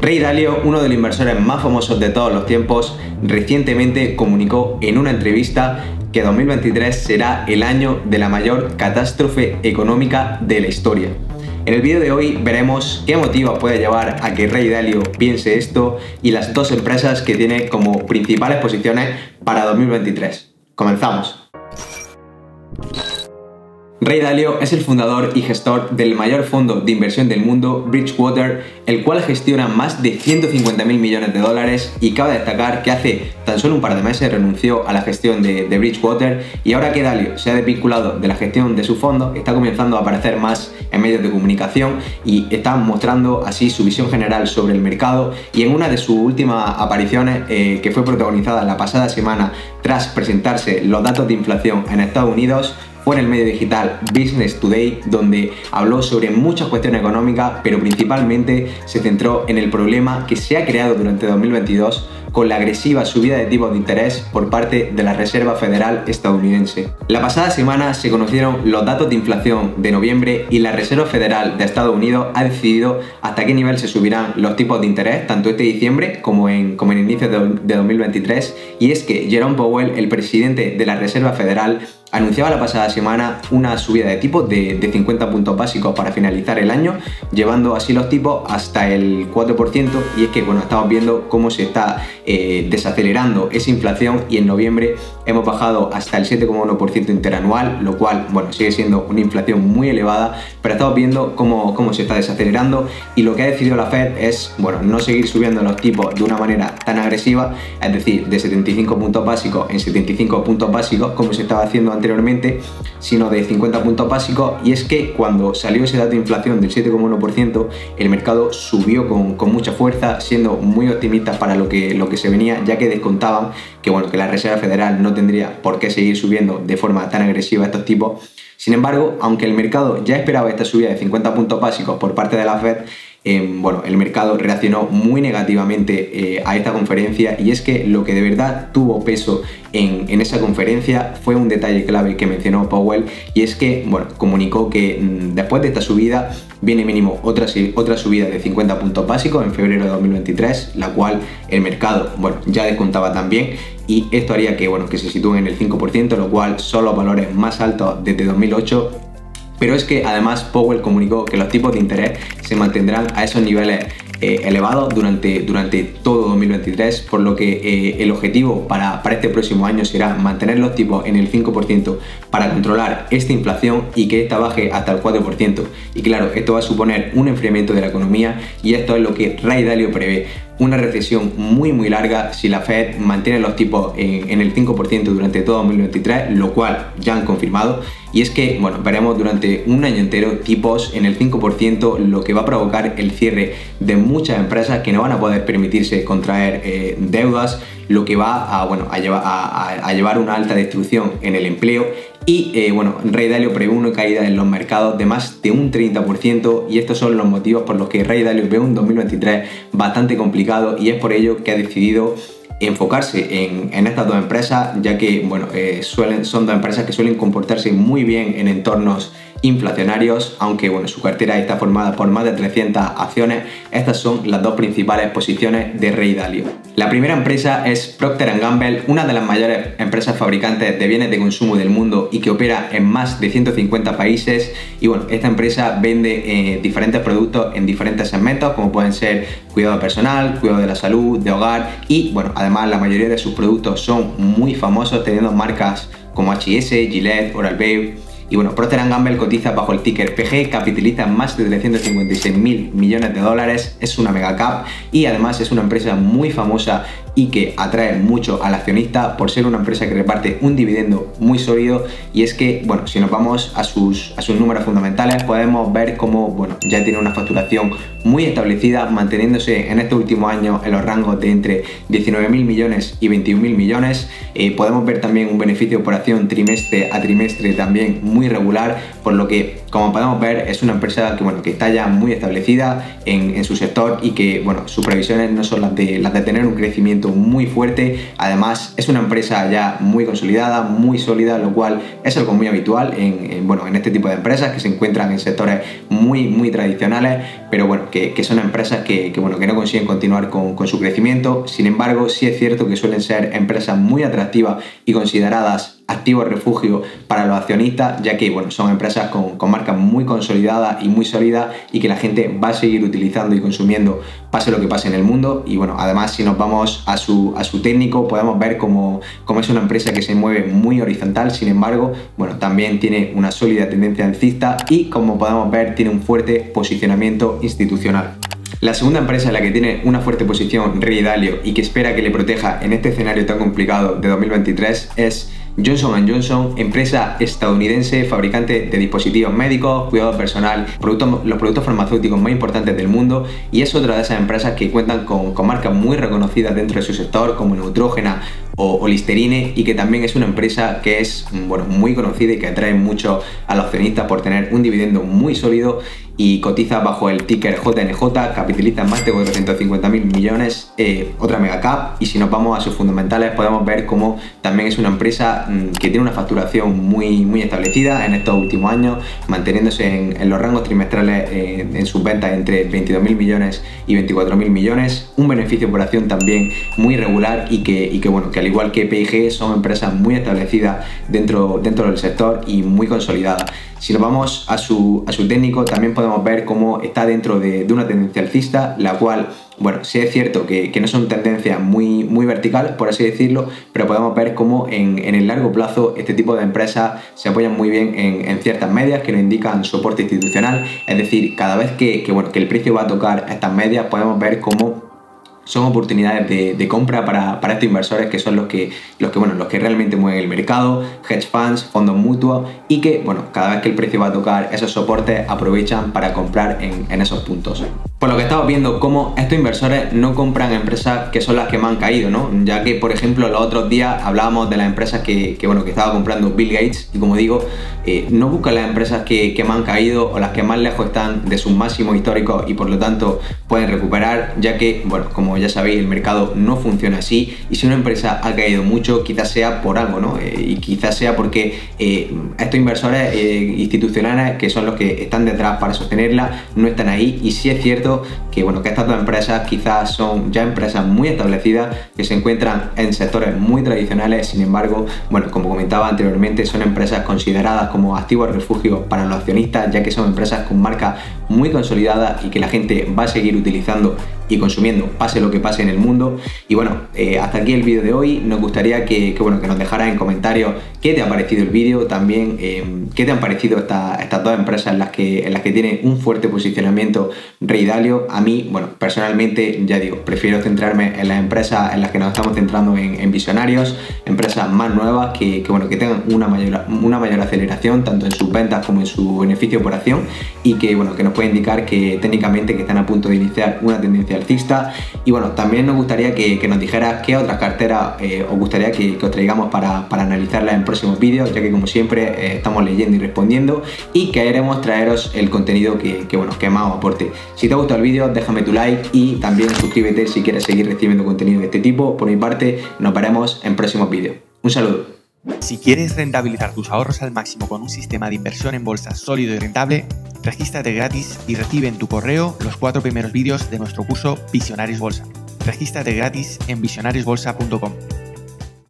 Ray Dalio, uno de los inversores más famosos de todos los tiempos, recientemente comunicó en una entrevista que 2023 será el año de la mayor catástrofe económica de la historia. En el vídeo de hoy veremos qué motivos puede llevar a que Ray Dalio piense esto y las dos empresas que tiene como principales posiciones para 2023. Comenzamos. Ray Dalio es el fundador y gestor del mayor fondo de inversión del mundo, Bridgewater, el cual gestiona más de 150.000 millones de dólares, y cabe destacar que hace tan solo un par de meses renunció a la gestión de Bridgewater, y ahora que Dalio se ha desvinculado de la gestión de su fondo, está comenzando a aparecer más en medios de comunicación y está mostrando así su visión general sobre el mercado. Y en una de sus últimas apariciones, que fue protagonizada la pasada semana tras presentarse los datos de inflación en Estados Unidos, fue en el medio digital Business Today, donde habló sobre muchas cuestiones económicas, pero principalmente se centró en el problema que se ha creado durante 2022 con la agresiva subida de tipos de interés por parte de la Reserva Federal estadounidense. La pasada semana se conocieron los datos de inflación de noviembre y la Reserva Federal de Estados Unidos ha decidido hasta qué nivel se subirán los tipos de interés, tanto este diciembre como en inicio de 2023, y es que Jerome Powell, el presidente de la Reserva Federal, anunciaba la pasada semana una subida de tipos de 50 puntos básicos para finalizar el año, llevando así los tipos hasta el 4%, y es que bueno, estamos viendo cómo se está desacelerando esa inflación, y en noviembre hemos bajado hasta el 7,1% interanual, lo cual bueno, sigue siendo una inflación muy elevada, pero estamos viendo cómo se está desacelerando, y lo que ha decidido la Fed es bueno, no seguir subiendo los tipos de una manera tan agresiva, es decir, de 75 puntos básicos en 75 puntos básicos como se estaba haciendo anteriormente, sino de 50 puntos básicos. Y es que cuando salió ese dato de inflación del 7,1%, el mercado subió con mucha fuerza, siendo muy optimistas para lo que se venía, ya que descontaban que bueno, que la Reserva Federal no tendría por qué seguir subiendo de forma tan agresiva estos tipos. Sin embargo, aunque el mercado ya esperaba esta subida de 50 puntos básicos por parte de la Fed, bueno, el mercado reaccionó muy negativamente a esta conferencia, y es que lo que de verdad tuvo peso en esa conferencia fue un detalle clave que mencionó Powell, y es que bueno, comunicó que después de esta subida viene mínimo otra subida de 50 puntos básicos en febrero de 2023, la cual el mercado bueno, ya descontaba también, y esto haría que, bueno, que se sitúen en el 5%, lo cual son los valores más altos desde 2008. Pero es que además Powell comunicó que los tipos de interés se mantendrán a esos niveles elevados durante todo 2023, por lo que el objetivo para este próximo año será mantener los tipos en el 5% para controlar esta inflación y que esta baje hasta el 4%. Y claro, esto va a suponer un enfriamiento de la economía, y esto es lo que Ray Dalio prevé: una recesión muy larga si la Fed mantiene los tipos en el 5% durante todo 2023, lo cual ya han confirmado. Y es que bueno, veremos durante un año entero tipos en el 5%, lo que va a provocar el cierre de muchas empresas que no van a poder permitirse contraer deudas, lo que va a llevar una alta destrucción en el empleo. Y bueno, Ray Dalio prevé una caída en los mercados de más de un 30%, y estos son los motivos por los que Ray Dalio ve un 2023 bastante complicado, y es por ello que ha decidido enfocarse en estas dos empresas, ya que bueno, son dos empresas que suelen comportarse muy bien en entornos inflacionarios. Aunque bueno, su cartera está formada por más de 300 acciones, estas son las dos principales posiciones de Ray Dalio. La primera empresa es Procter & Gamble, una de las mayores empresas fabricantes de bienes de consumo del mundo y que opera en más de 150 países. Y bueno, esta empresa vende diferentes productos en diferentes segmentos, como pueden ser cuidado personal, cuidado de la salud, de hogar, y bueno, además la mayoría de sus productos son muy famosos, teniendo marcas como H&S, Gillette, Oral-B. Y bueno, Procter & Gamble cotiza bajo el ticker PG, capitaliza más de 356.000 millones de dólares, es una mega cap, y además es una empresa muy famosa y que atrae mucho al accionista por ser una empresa que reparte un dividendo muy sólido. Y es que, bueno, si nos vamos a sus números fundamentales, podemos ver cómo, bueno, ya tiene una facturación muy establecida, manteniéndose en estos últimos años en los rangos de entre 19.000 millones y 21.000 millones. Podemos ver también un beneficio por acción trimestre a trimestre también muy regular, por lo que como podemos ver, es una empresa que, bueno, que está ya muy establecida en su sector y que, bueno, sus previsiones no son las de tener un crecimiento muy fuerte. Además, es una empresa ya muy consolidada, muy sólida, lo cual es algo muy habitual en este tipo de empresas que se encuentran en sectores muy tradicionales, pero bueno, que son empresas que no consiguen continuar con su crecimiento. Sin embargo, sí es cierto que suelen ser empresas muy atractivas y consideradas activos refugio para los accionistas, ya que, bueno, son empresas con marcas muy consolidadas y muy sólidas y que la gente va a seguir utilizando y consumiendo pase lo que pase en el mundo. Y bueno, además, si nos vamos a su técnico, podemos ver cómo es una empresa que se mueve muy horizontal. Sin embargo, bueno, también tiene una sólida tendencia alcista y, como podemos ver, tiene un fuerte posicionamiento institucional. La segunda empresa en la que tiene una fuerte posición Rey Dalio y que espera que le proteja en este escenario tan complicado de 2023 es Johnson & Johnson, empresa estadounidense, fabricante de dispositivos médicos, cuidado personal, los productos farmacéuticos más importantes del mundo, y es otra de esas empresas que cuentan con marcas muy reconocidas dentro de su sector, como Neutrogena o Listerine, y que también es una empresa que es, bueno, muy conocida y que atrae mucho a los accionistas por tener un dividendo muy sólido y cotiza bajo el ticker JNJ, capitaliza más de 450.000 millones, otra mega cap. Y si nos vamos a sus fundamentales, podemos ver cómo también es una empresa que tiene una facturación muy establecida en estos últimos años, manteniéndose en los rangos trimestrales en sus ventas entre 22.000 millones y 24.000 millones, un beneficio por acción también muy regular y que bueno, que al igual que P&G son empresas muy establecidas dentro del sector y muy consolidadas. Si nos vamos a su técnico, también podemos ver cómo está dentro de una tendencia alcista, la cual, bueno, sí es cierto que no son tendencias muy verticales, por así decirlo, pero podemos ver cómo en el largo plazo este tipo de empresas se apoyan muy bien en ciertas medias que nos indican soporte institucional. Es decir, cada vez que el precio va a tocar estas medias, podemos ver cómo son oportunidades de compra para estos inversores, que son los que realmente mueven el mercado, hedge funds, fondos mutuos, y que, bueno, cada vez que el precio va a tocar esos soportes, aprovechan para comprar en esos puntos. Por lo que estamos viendo cómo estos inversores no compran empresas que son las que más han caído, ¿no? Ya que, por ejemplo, los otros días hablábamos de las empresas que estaba comprando Bill Gates, y como digo, no buscan las empresas que más han caído o las que más lejos están de sus máximos históricos y por lo tanto pueden recuperar, ya que, bueno, como ya sabéis, el mercado no funciona así, y si una empresa ha caído mucho, quizás sea por algo, ¿no? Y quizás sea porque estos inversores institucionales, que son los que están detrás para sostenerla, no están ahí. Y sí es cierto que estas dos empresas quizás son ya empresas muy establecidas que se encuentran en sectores muy tradicionales. Sin embargo, bueno, como comentaba anteriormente, son empresas consideradas como activos refugio para los accionistas, ya que son empresas con marcas muy consolidadas y que la gente va a seguir utilizando y consumiendo pase lo que pase en el mundo. Y bueno, hasta aquí el vídeo de hoy. Nos gustaría que nos dejaras en comentarios qué te ha parecido el vídeo, también qué te han parecido estas dos empresas en las que tiene un fuerte posicionamiento Rey Dalio. A mí, bueno, personalmente, ya digo, prefiero centrarme en las empresas en las que nos estamos centrando en visionarios, empresas más nuevas que tengan una mayor aceleración tanto en sus ventas como en su beneficio por acción, y que nos puede indicar que técnicamente que están a punto de iniciar una tendencia alcista. Y bueno, también nos gustaría que nos dijeras qué otras carteras os gustaría que os traigamos para analizarlas en próximos vídeos, ya que como siempre estamos leyendo y respondiendo, y queremos traeros el contenido que más os aporte. Si te ha gustado el vídeo, déjame tu like y también suscríbete si quieres seguir recibiendo contenido de este tipo. Por mi parte, nos veremos en próximos vídeos. Un saludo. Si quieres rentabilizar tus ahorros al máximo con un sistema de inversión en bolsa sólido y rentable, regístrate gratis y recibe en tu correo los 4 primeros vídeos de nuestro curso Visionarios Bolsa. Regístrate gratis en visionariosbolsa.com.